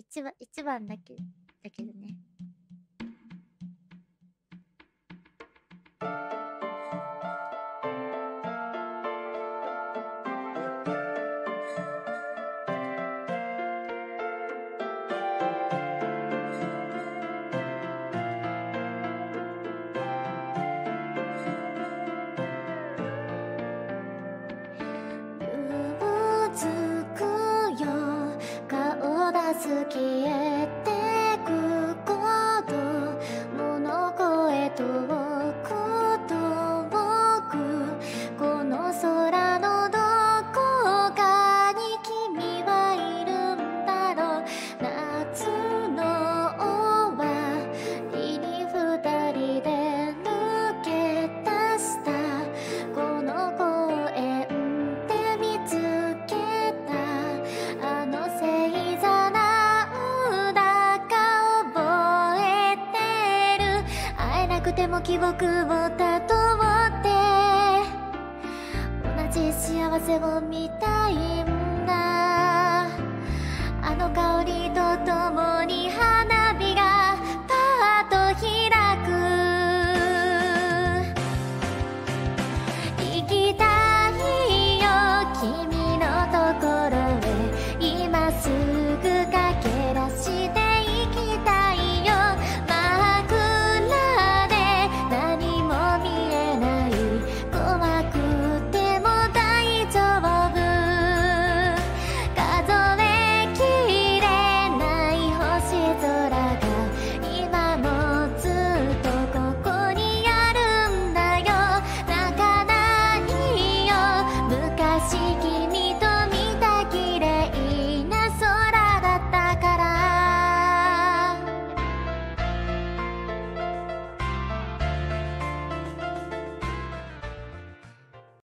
一番だけどね。消えてくこと物声遠く遠くこの空のどこかに君はいるんだろう。夏の終わりに二人で抜け出したこの公園で見つけたあの星座でも記憶をたどって同じ幸せを見たい